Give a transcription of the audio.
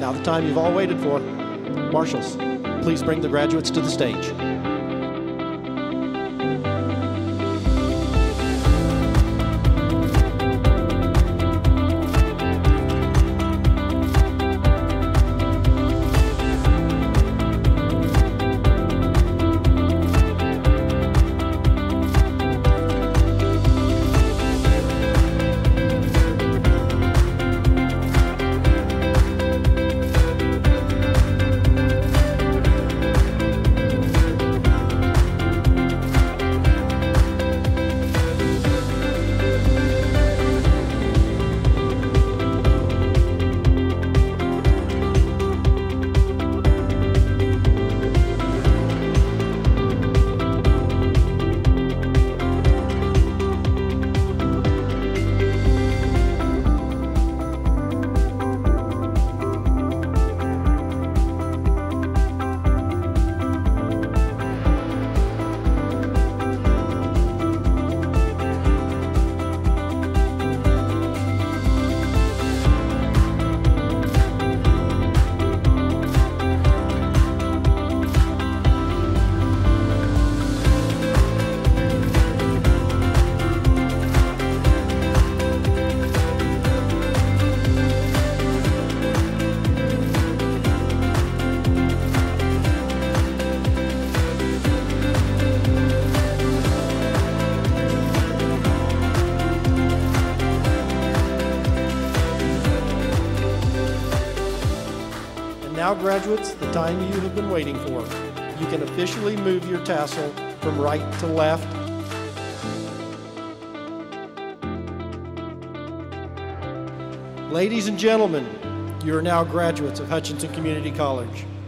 Now the time you've all waited for. Marshals, please bring the graduates to the stage. Now, graduates, the time you have been waiting for. You can officially move your tassel from right to left. Ladies and gentlemen, you are now graduates of Hutchinson Community College.